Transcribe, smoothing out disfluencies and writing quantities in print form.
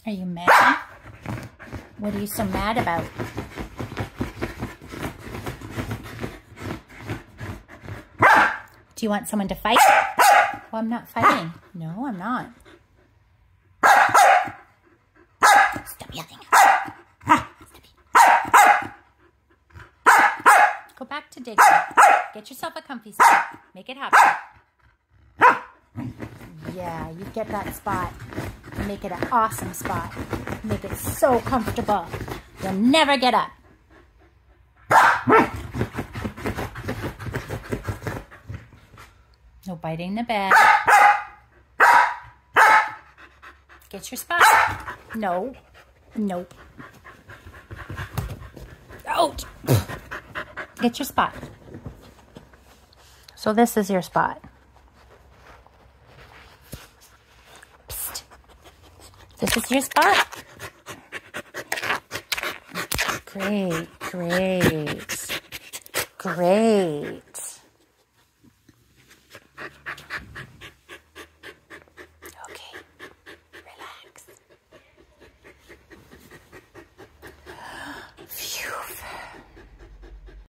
Are you mad? What are you so mad about? Do you want someone to fight? Well, I'm not fighting. No, I'm not. Stop yelling. Go back to digging. Get yourself a comfy spot. Make it happen. Yeah, you get that spot. Make it an awesome spot. Make it so comfortable. You'll never get up. No biting the bed. Get your spot. No. Nope. Out. Get your spot. So this is your spot. Psst. This is your spot. Great, great, great.